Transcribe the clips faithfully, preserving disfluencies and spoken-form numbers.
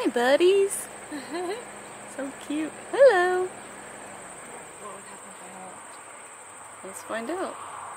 Hi, buddies. So cute. Hello. What would happen if I helped? Let's find out.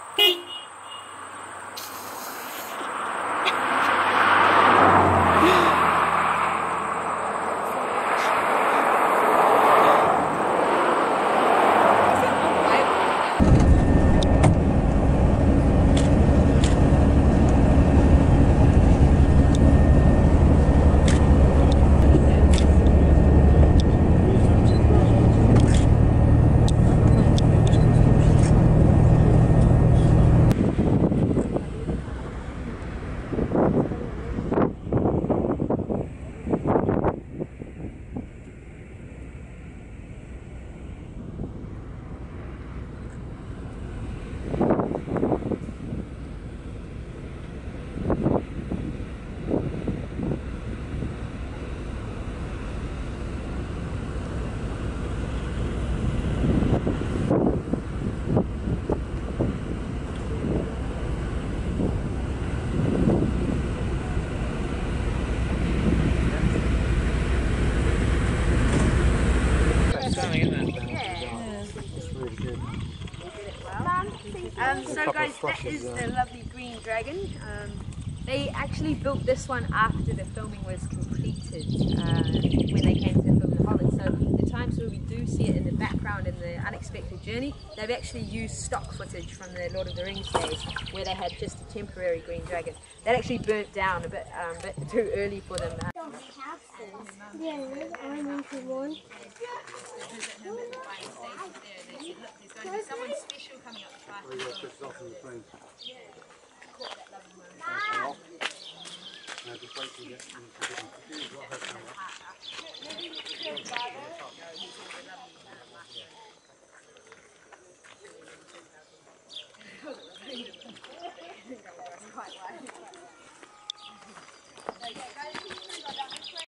Um, so guys, that is the lovely green dragon. Um, they actually built this one after the filming was completed, uh, when they came to film the Holland. So the times where we do see it in the background in the unexpected journey, they've actually used stock footage from the Lord of the Rings days where they had just a temporary green dragon. That actually burnt down a bit, um, bit too early for them. Yeah, I want to one. There's someone special coming up the track. Oh, yeah, just off in the plane. Yeah. Caught that lovely moment. Now, just wait till you get into the